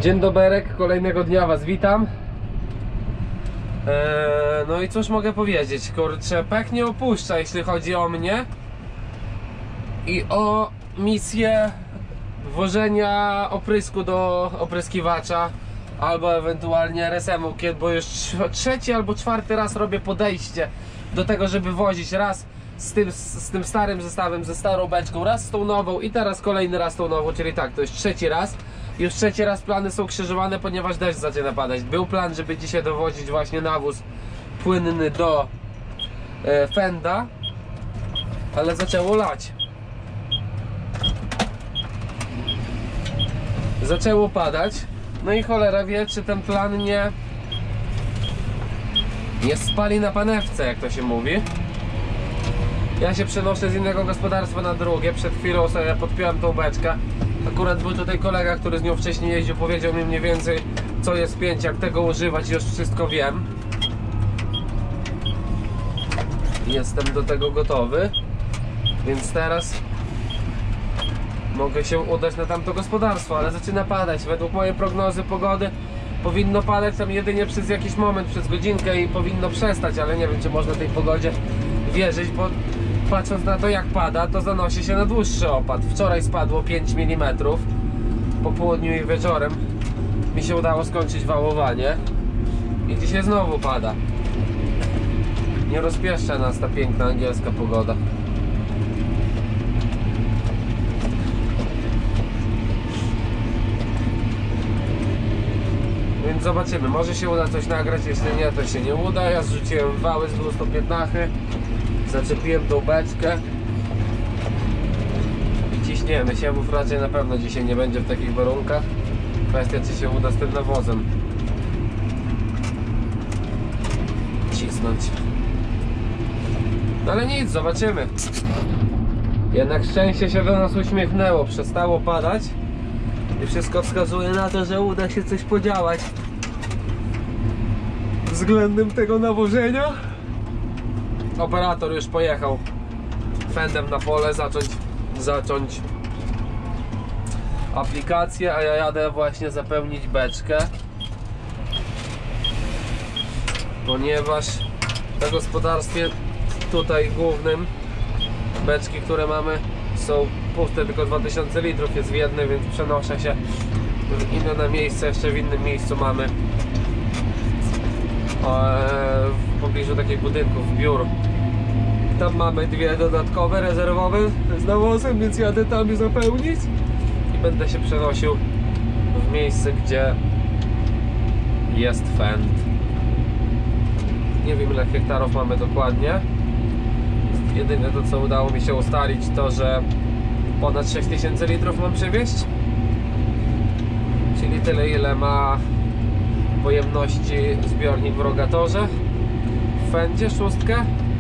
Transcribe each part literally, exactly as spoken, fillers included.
Dzień doberek, kolejnego dnia was witam. eee, No i cóż mogę powiedzieć, kurczę, pech nie opuszcza jeśli chodzi o mnie i o misję włożenia oprysku do opryskiwacza albo ewentualnie R S M-u, bo już trzeci albo czwarty raz robię podejście do tego, żeby wozić raz z tym, z tym starym zestawem, ze starą beczką, raz z tą nową i teraz kolejny raz tą nową, czyli tak, to jest trzeci raz. Już trzeci raz plany są krzyżowane, ponieważ deszcz zaczyna padać. Był plan, żeby dzisiaj dowozić właśnie nawóz płynny do e, Fenda, ale zaczęło lać. Zaczęło padać. No i cholera wie, czy ten plan nie nie spali na panewce, jak to się mówi. Ja się przenoszę z innego gospodarstwa na drugie. Przed chwilą sobie podpiąłem tą beczkę. Akurat był tutaj kolega, który z nią wcześniej jeździł, powiedział mi mniej więcej co jest pięć, jak tego używać, już wszystko wiem. Jestem do tego gotowy, więc teraz mogę się udać na tamto gospodarstwo, ale zaczyna padać. Według mojej prognozy pogody powinno padać tam jedynie przez jakiś moment, przez godzinkę i powinno przestać, ale nie wiem, czy można tej pogodzie wierzyć, bo patrząc na to, jak pada, to zanosi się na dłuższy opad. Wczoraj spadło pięć milimetrów. Po południu i wieczorem mi się udało skończyć wałowanie i dzisiaj znowu pada. Nie rozpieszcza nas ta piękna angielska pogoda. Więc zobaczymy, może się uda coś nagrać, jeśli nie, to się nie uda. Ja zrzuciłem wały z dwustopiętnachy, zaczepiłem tą beczkę i ciśniemy. Siewów raczej na pewno dzisiaj nie będzie w takich warunkach. Kwestia, czy się uda z tym nawozem cisnąć. No ale nic, zobaczymy. Jednak szczęście się do nas uśmiechnęło, przestało padać i wszystko wskazuje na to, że uda się coś podziałać względem tego nawożenia. Operator już pojechał Fendem na pole zacząć, zacząć aplikację, a ja jadę właśnie zapełnić beczkę, ponieważ na gospodarstwie tutaj głównym beczki, które mamy, są puste, tylko dwa tysiące litrów jest w jednej, więc przenoszę się w inne miejsce. Jeszcze w innym miejscu mamy w pobliżu takich budynków biur. Tam mamy dwie dodatkowe, rezerwowe z nawozem, więc jadę tam je zapełnić i będę się przenosił w miejsce, gdzie jest Fend. Nie wiem, ile hektarów mamy dokładnie. Jedyne to, co udało mi się ustalić, to że ponad sześć tysięcy litrów mam przywieźć, czyli tyle, ile ma pojemności zbiornik w Rogatorze w Fendzie szóstkę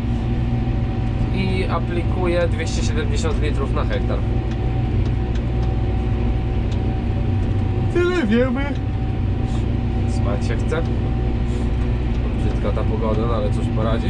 i aplikuje dwieście siedemdziesiąt litrów na hektar. Tyle wiemy. Spać się chce. Brzydka ta pogoda, no ale cóż poradzić.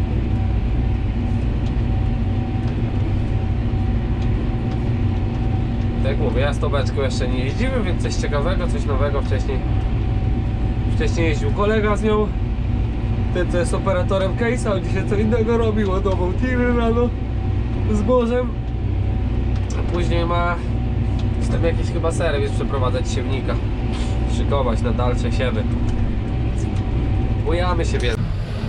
Tak jak mówię, ja z tą beczką jeszcze nie jeździłem, więc coś ciekawego, coś nowego. Wcześniej Wcześniej jeździł kolega z nią. Ten, co jest operatorem case'a, on dzisiaj co innego robił, ładował tiry rano zbożem. A później ma tam jakiś chyba serwis, przeprowadzać siewnika, szykować na dalsze siewy. Bujamy się więc.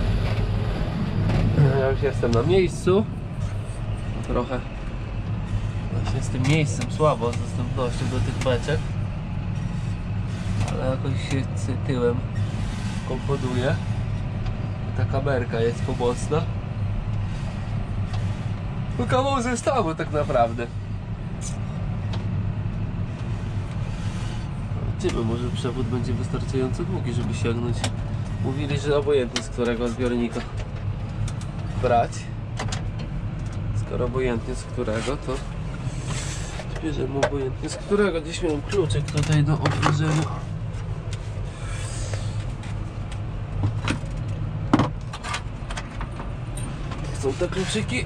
Ja już jestem na miejscu. Trochę właśnie z tym miejscem słabo, z dostępnością do tych beczek, ale jakoś się tyłem komponuje. Ta kamerka jest pomocna. No kawał zestawu tak naprawdę. Zobaczymy, może przewód będzie wystarczająco długi, żeby sięgnąć. Mówili, że obojętnie z którego zbiornika brać. Skoro obojętnie z którego, to bierzemy obojętnie z którego. Gdzieś miałem kluczyk tutaj do otworzenia. Są te kluczyki.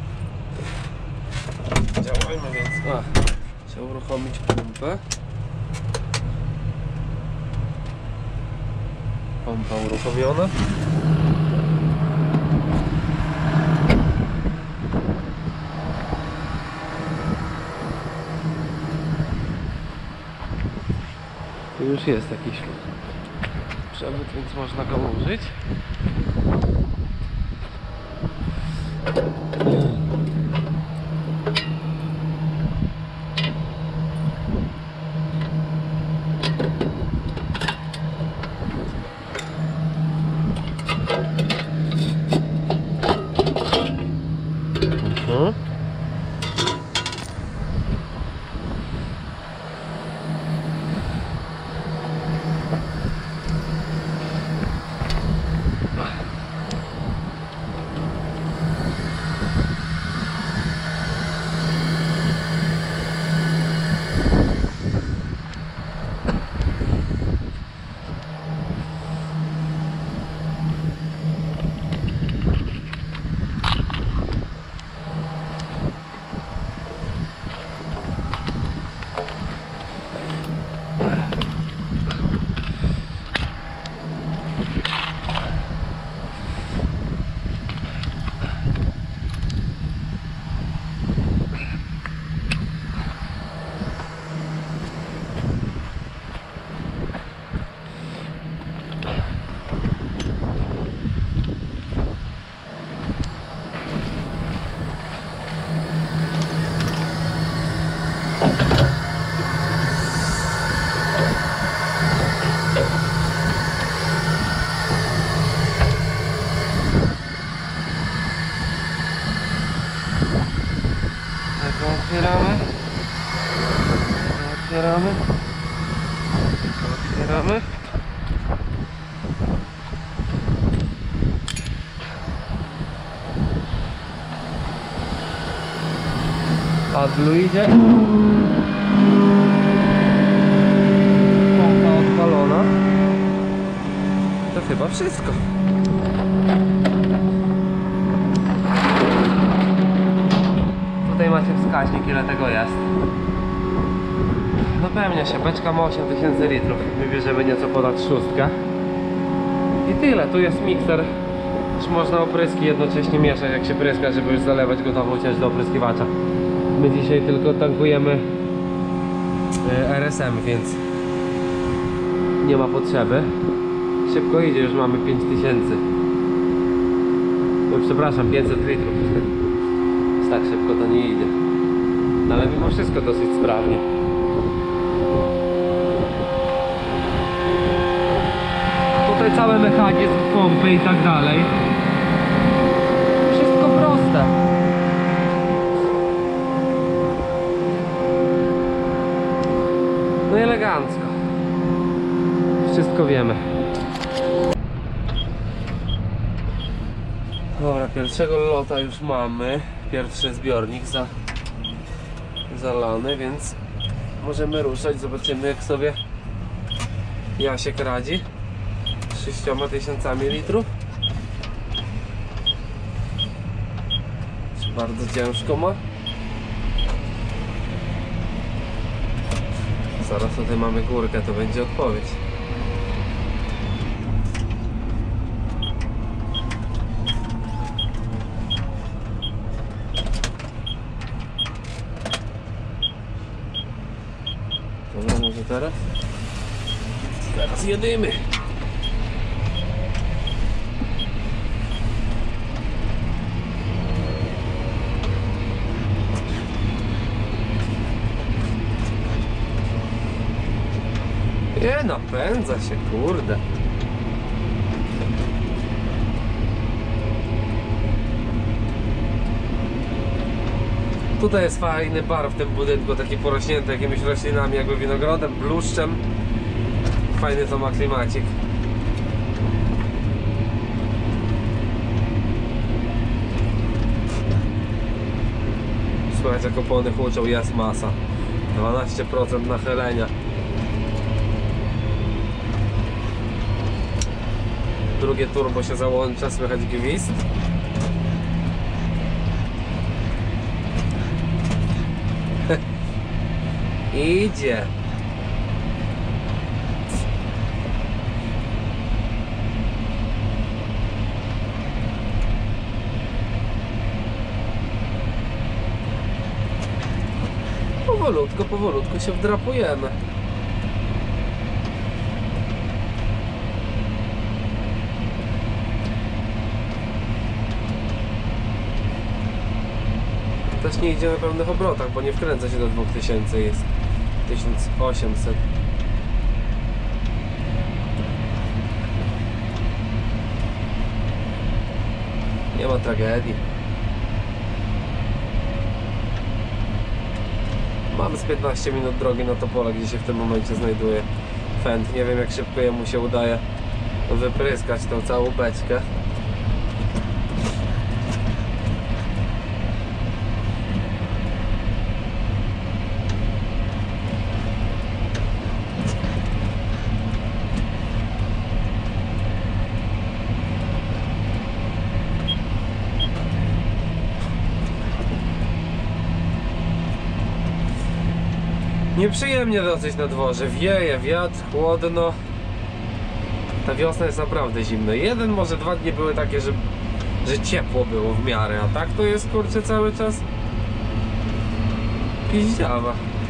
Działajmy więc. A, trzeba uruchomić pompę. Pompa uruchomiona. Tu już jest jakiś przewód, więc można go użyć. Mhm. Otwieramy, otwieramy, otwieramy. Adlu idzie. Pompa odpalona. To chyba wszystko. Tutaj macie wskaźnik, ile tego jest. Dopełnia się, beczka ma osiem tysięcy litrów. My bierzemy nieco ponad szóstkę. I tyle, tu jest mikser. Już można opryski jednocześnie mieszać, jak się pryska, żeby już zalewać gotową ciecz do opryskiwacza. My dzisiaj tylko tankujemy R S M, więc nie ma potrzeby. Szybko idzie, już mamy pięć tysięcy. No, przepraszam, pięćset litrów. Tak szybko to nie idzie, no, ale mimo wszystko dosyć sprawnie. Tutaj cały mechanizm pompy i tak dalej. Wszystko proste. No i elegancko. Wszystko wiemy. Dobra, pierwszego lota już mamy. Pierwszy zbiornik za, zalany, więc możemy ruszać. Zobaczymy, jak sobie Jasiek radzi z sześcioma tysiącami litrów. Czy bardzo ciężko ma? Zaraz tutaj mamy górkę, to będzie odpowiedź. Dobra, może teraz? Teraz jedymy! Nie, napędza się, kurde. Tutaj jest fajny bar w tym budynku, taki porośnięty jakimiś roślinami, jakby winogrodem, bluszczem. Fajny to ma klimacik. Słuchajcie, jak opony huczą, jest masa. dwanaście procent nachylenia. Drugie turbo się załącza, słychać gwizd. Idzie. powolutku, powolutku się wdrapujemy. Też nie idzie na pełnych obrotach, bo nie wkręca się do dwóch tysięcy, jest tysiąc osiemset. Nie ma tragedii. Mamy z piętnaście minut drogi na to pole, gdzie się w tym momencie znajduje Fendt. Nie wiem, jak szybko jemu się udaje wypryskać tą całą beczkę. Nieprzyjemnie dosyć na dworze, wieje wiatr, chłodno. Ta wiosna jest naprawdę zimna. Jeden, może dwa dni były takie, że, że ciepło było w miarę, a tak to jest, kurczę, cały czas piździawa.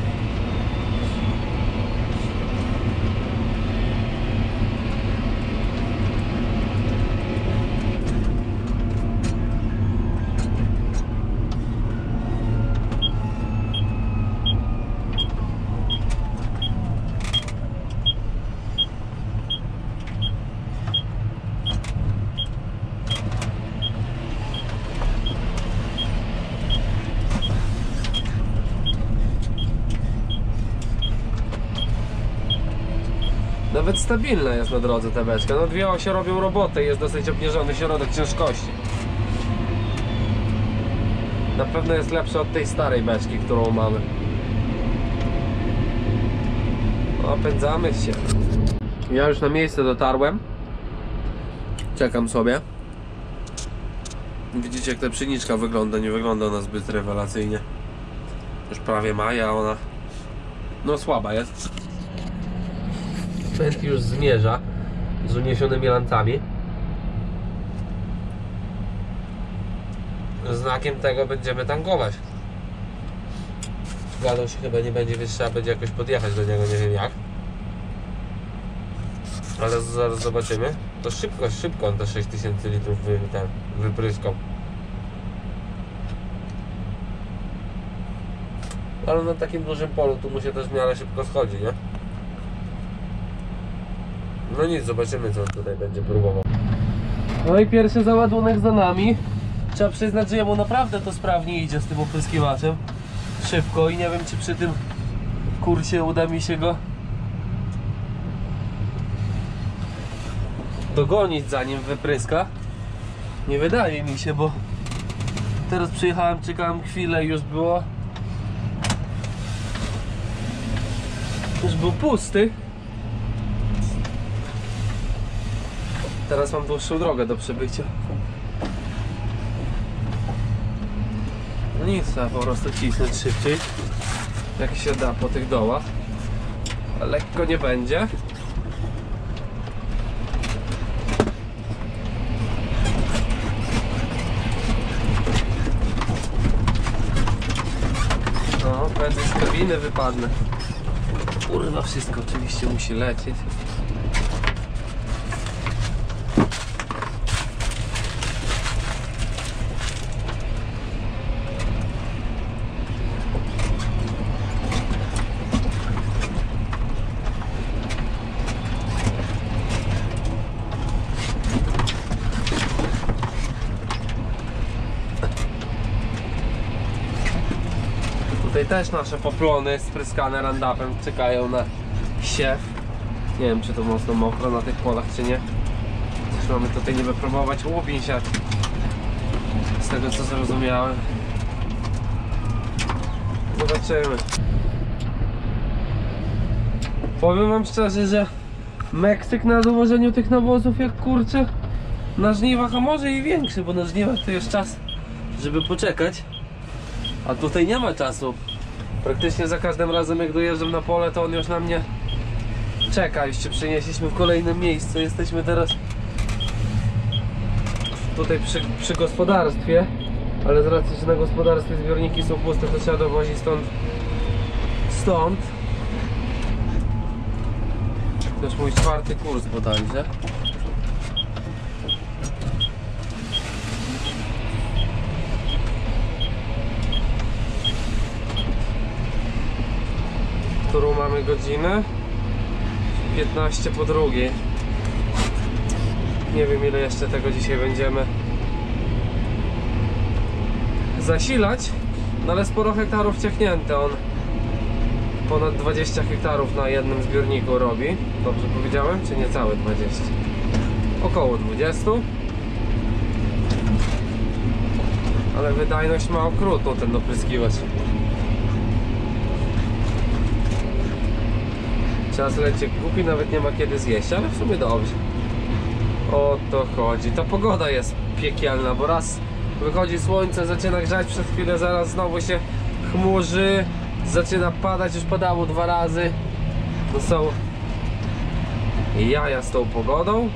Nawet stabilna jest na drodze ta beczka. No dwie osie robią robotę i jest dosyć obniżony środek ciężkości. Na pewno jest lepsza od tej starej beczki, którą mamy. Opędzamy się. Ja już na miejsce dotarłem. Czekam sobie. Widzicie, jak ta pszeniczka wygląda. Nie wygląda ona zbyt rewelacyjnie. Już prawie maja, ona no słaba jest. Fendt już zmierza z uniesionymi lancami. Znakiem tego będziemy tankować. Gadał się chyba nie będzie, więc trzeba będzie jakoś podjechać do niego, nie wiem jak. Ale zaraz zobaczymy. To szybko, szybko on te sześć tysięcy litrów wy, ten, wypryskał. Ale na takim dużym polu tu mu się też w miarę szybko schodzi, nie? No nic, zobaczymy, co on tutaj będzie próbował. No i pierwszy załadunek za nami. Trzeba przyznać, że jemu naprawdę to sprawnie idzie z tym opryskiwaczem. Szybko i nie wiem, czy przy tym kursie uda mi się go dogonić, zanim wypryska. Nie wydaje mi się, bo teraz przyjechałem, czekałem chwilę i już było już był pusty. Teraz mam dłuższą drogę do przebycia. No nic, trzeba po prostu cisnąć szybciej, jak się da po tych dołach. Lekko nie będzie. No, prędzej z kabiny wypadnę. Kurwa, wszystko oczywiście musi lecieć. Tutaj też nasze poplony spryskane Roundupem czekają na siew. Nie wiem, czy to mocno mokro na tych polach, czy nie. Też mamy tutaj niby próbować łupin siać. Z tego, co zrozumiałem. Zobaczymy. Powiem wam szczerze, że Meksyk na dowożeniu tych nawozów jak kurczę na żniwach, a może i większy, bo na żniwach to jest czas, żeby poczekać. A tutaj nie ma czasu. Praktycznie za każdym razem, jak dojeżdżam na pole, to on już na mnie czeka. Już się przenieśliśmy w kolejnym miejscu. Jesteśmy teraz tutaj przy, przy gospodarstwie, ale z racji, że na gospodarstwie zbiorniki są puste, to trzeba dowozić stąd stąd. To już mój czwarty kurs bodajże. Którą mamy godzinę? piętnaście po drugiej. Nie wiem, ile jeszcze tego dzisiaj będziemy zasilać, no ale sporo hektarów ciechnięte. On ponad dwadzieścia hektarów na jednym zbiorniku robi. Dobrze powiedziałem? Czy niecałe dwadzieścia? Około dwadzieścia. Ale wydajność ma okrutną ten opryskiwacz. Czas leci głupi, nawet nie ma kiedy zjeść, ale w sumie dobrze. O to chodzi. Ta pogoda jest piekielna, bo raz wychodzi słońce, zaczyna grzać przez chwilę, zaraz znowu się chmurzy, zaczyna padać, już padało dwa razy. To są jaja z tą pogodą.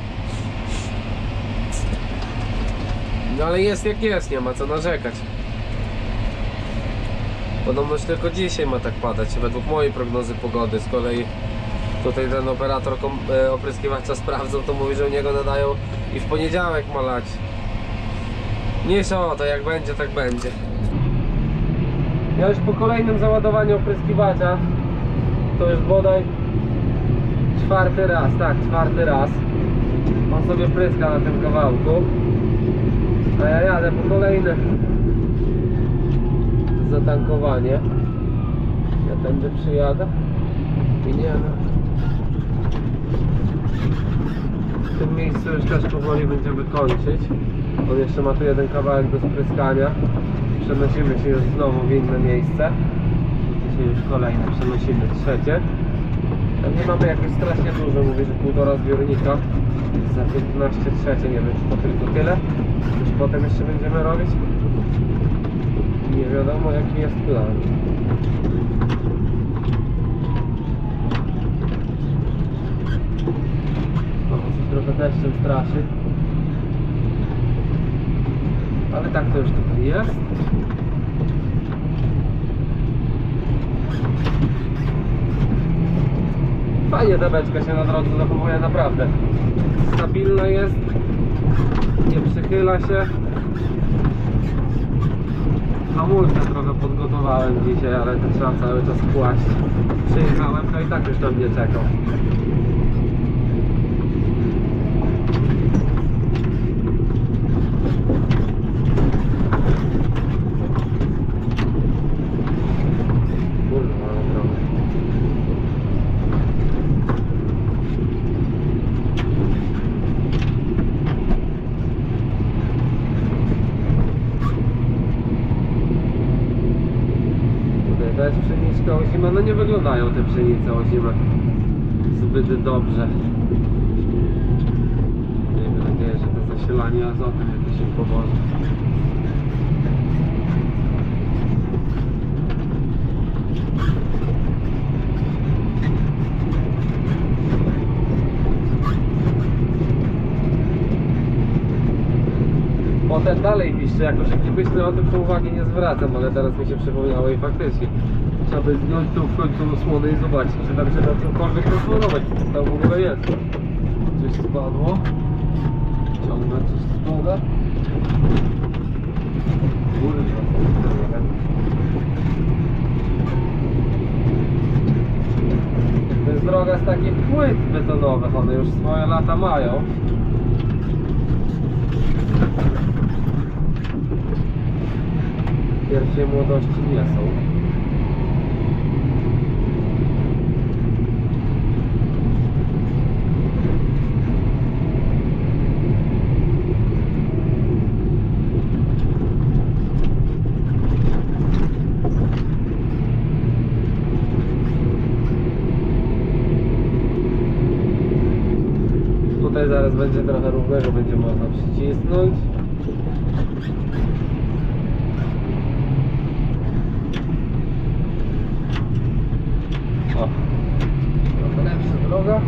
No ale jest jak jest, nie ma co narzekać. Podobność tylko dzisiaj ma tak padać, według mojej prognozy pogody. Z kolei tutaj ten operator opryskiwacza sprawdzał, to mówi, że u niego nadają i w poniedziałek ma lać. Mniejsza o to, jak będzie, tak będzie. Ja już po kolejnym załadowaniu opryskiwacza, to już bodaj czwarty raz, tak, czwarty raz on sobie pryska na tym kawałku, a ja jadę po kolejne zatankowanie. Ja tędy przyjadę i nie no. W tym miejscu już też powoli będziemy kończyć. On jeszcze ma tu jeden kawałek do spryskania. Przenosimy się już znowu w inne miejsce. Dzisiaj już kolejne, przenosimy trzecie. Nie mamy jakoś strasznie dużo, mówię, że półtora zbiornika. Za piętnaście trzecie, nie wiem, czy to tylko tyle. Już potem jeszcze będziemy robić. Nie wiadomo, jaki jest plan. O, coś trochę deszczem straszy. Ale tak to już tutaj jest. Fajnie ta beczka się na drodze zachowuje, naprawdę. Stabilna jest. Nie przychyla się. Hamulce trochę podgotowałem dzisiaj, ale to trzeba cały czas kłaść. Przyjechałem, to i tak już na mnie czekał. Kurwa, ale droga. To jest pszeniczka ozima, no nie wyglądają te pszenice ozime zbyt dobrze. Miejmy nadzieję, że to zasilanie azotem jakoś im pomoże. Potem dalej piszczy, jako że gdybyśmy o tym to uwagi nie zwracam, ale teraz mi się przypomniało i faktycznie trzeba by zdjąć tą w końcu osłonę i zobaczyć, czy tam się da cokolwiek rozsłonić, co tam w ogóle jest. Coś spadło. Ciągle coś spada. Kurwa. To jest droga z takich płyt betonowych, one już swoje lata mają. Pierwszej młodości nie są. Tutaj zaraz będzie trochę równego, będzie można przycisnąć. O, trochę lepsza droga.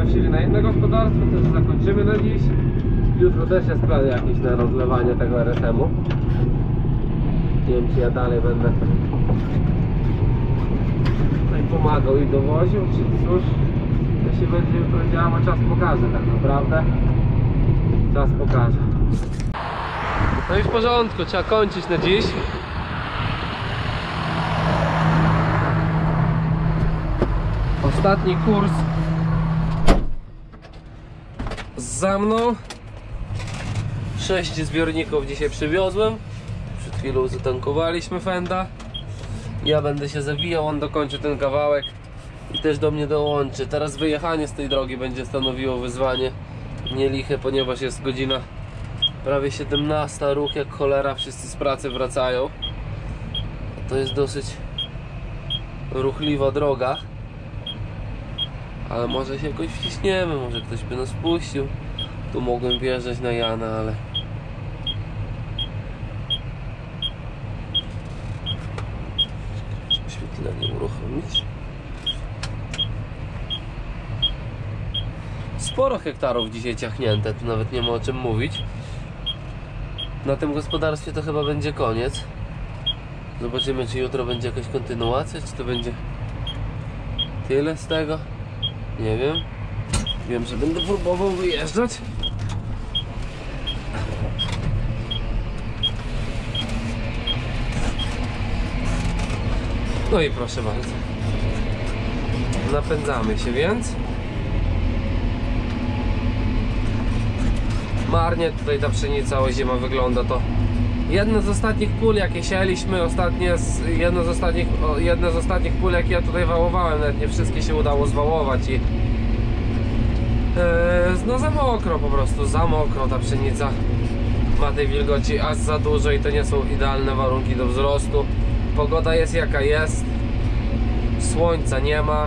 zaprosili na inne gospodarstwo, też zakończymy na dziś. Jutro też jest plan jakiś na rozlewanie tego R S M-u. Nie wiem, czy ja dalej będę tutaj pomagał i dowoził, czy cóż. Jeśli będzie jutro działo, czas pokaże tak naprawdę. Czas pokaże. No i w porządku, trzeba kończyć na dziś. Ostatni kurs za mną. Sześć zbiorników dzisiaj przywiozłem. Przed chwilą zatankowaliśmy Fenda. Ja będę się zawijał, on dokończy ten kawałek i też do mnie dołączy. Teraz wyjechanie z tej drogi będzie stanowiło wyzwanie nieliche, ponieważ jest godzina prawie siedemnasta, ruch jak cholera, wszyscy z pracy wracają. To jest dosyć ruchliwa droga, ale może się jakoś wciśniemy, może ktoś by nas puścił. Tu mogłem wjeżdżać na Jana, ale oświetlenie uruchomić. Sporo hektarów dzisiaj ciachnięte, tu nawet nie ma o czym mówić. Na tym gospodarstwie to chyba będzie koniec. Zobaczymy, czy jutro będzie jakaś kontynuacja, czy to będzie tyle z tego. Nie wiem. Wiem, że będę próbował wyjeżdżać. No i proszę bardzo. Napędzamy się więc. Marnie tutaj ta pszenica ozima wygląda to. Jedno z ostatnich pól jakie sieliśmy, ostatnie z, jedno, z ostatnich, jedno z ostatnich pól jakie ja tutaj wałowałem, nawet nie wszystkie się udało zwałować i yy, no za mokro po prostu, za mokro ta pszenica ma tej wilgoci aż za dużo i to nie są idealne warunki do wzrostu. Pogoda jest jaka jest, słońca nie ma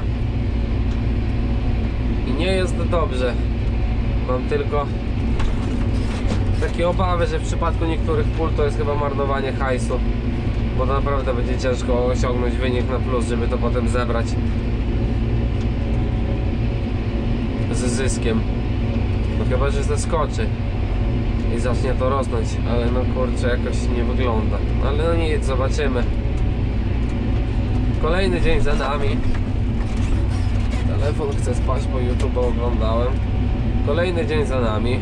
i nie jest dobrze. Mam tylko takie obawy, że w przypadku niektórych pól to jest chyba marnowanie hajsu, bo to naprawdę będzie ciężko osiągnąć wynik na plus, żeby to potem zebrać z zyskiem. No chyba, że zaskoczy i zacznie to rosnąć, ale no kurczę, jakoś nie wygląda. Ale no nic, zobaczymy. Kolejny dzień za nami. Telefon chce spać, bo YouTube oglądałem. Kolejny dzień za nami.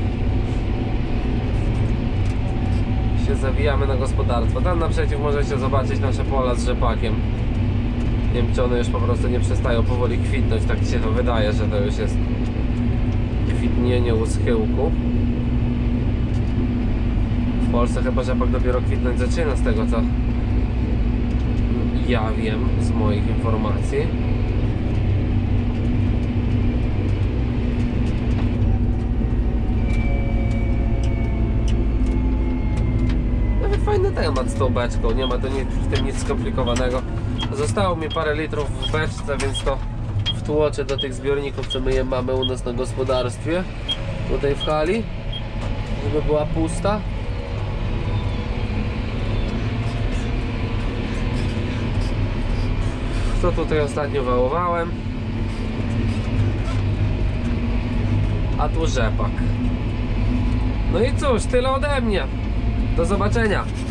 Się zawijamy na gospodarstwo. Tam naprzeciw możecie zobaczyć nasze pola z rzepakiem. Nie wiem, czy one już po prostu nie przestają powoli kwitnąć. Tak ci się to wydaje, że to już jest kwitnienie u schyłku. W Polsce chyba rzepak dopiero kwitnąć zaczyna, z tego co ja wiem z moich informacji. Nawet fajny temat z tą beczką, nie ma to nic, w tym nic skomplikowanego. Zostało mi parę litrów w beczce, więc to wtłoczę do tych zbiorników, co my je mamy u nas na gospodarstwie, tutaj w hali, żeby była pusta. Co tutaj ostatnio wałowałem, a tu rzepak. No i cóż, tyle ode mnie. Do zobaczenia.